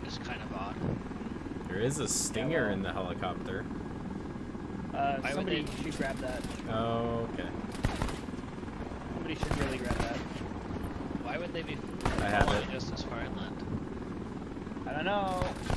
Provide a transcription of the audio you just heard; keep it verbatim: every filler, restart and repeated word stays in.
is kind of odd. There is a stinger yeah, well, in the helicopter. Uh, Why would somebody they- should grab that. Oh, okay. Somebody should really grab that. Why would they be I have following it. just as far inland? I don't know.